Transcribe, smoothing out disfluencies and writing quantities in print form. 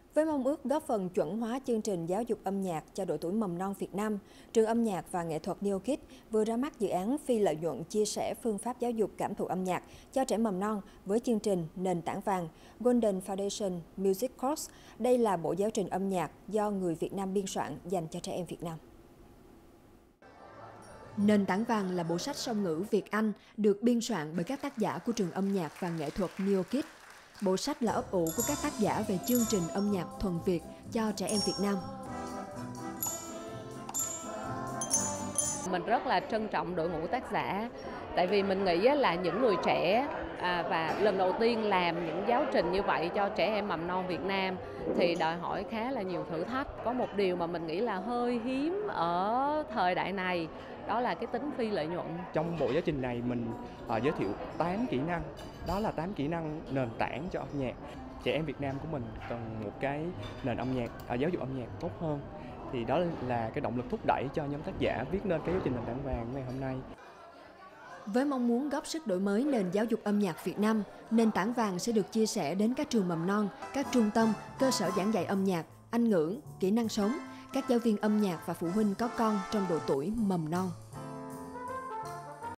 Với mong ước góp phần chuẩn hóa chương trình giáo dục âm nhạc cho độ tuổi mầm non Việt Nam, Trường Âm nhạc và Nghệ thuật NeoKids vừa ra mắt dự án phi lợi nhuận chia sẻ phương pháp giáo dục cảm thụ âm nhạc cho trẻ mầm non với chương trình Nền tảng vàng Golden Foundation Music Course. Đây là bộ giáo trình âm nhạc do người Việt Nam biên soạn dành cho trẻ em Việt Nam. Nền tảng vàng là bộ sách song ngữ Việt-Anh được biên soạn bởi các tác giả của Trường Âm nhạc và Nghệ thuật NeoKids. Bộ sách là ấp ủ của các tác giả về chương trình âm nhạc thuần Việt cho trẻ em Việt Nam. Mình rất là trân trọng đội ngũ tác giả, tại vì mình nghĩ là những người trẻ và lần đầu tiên làm những giáo trình như vậy cho trẻ em mầm non Việt Nam thì đòi hỏi khá là nhiều thử thách. Có một điều mà mình nghĩ là hơi hiếm ở thời đại này, đó là cái tính phi lợi nhuận. Trong bộ giáo trình này mình giới thiệu 8 kỹ năng, đó là 8 kỹ năng nền tảng cho âm nhạc. Trẻ em Việt Nam của mình cần một cái nền âm nhạc, giáo dục âm nhạc tốt hơn. Thì đó là cái động lực thúc đẩy cho nhóm tác giả viết nên cái giáo trình nền tảng vàng ngày hôm nay. Với mong muốn góp sức đổi mới nền giáo dục âm nhạc Việt Nam, nền tảng vàng sẽ được chia sẻ đến các trường mầm non, các trung tâm, cơ sở giảng dạy âm nhạc, Anh ngữ, kỹ năng sống, các giáo viên âm nhạc và phụ huynh có con trong độ tuổi mầm non.